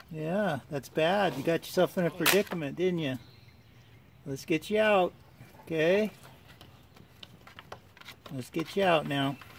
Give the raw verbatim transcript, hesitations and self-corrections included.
Yeah, that's bad. You got yourself in a predicament, didn't you? Let's get you out. Okay? Let's get you out now.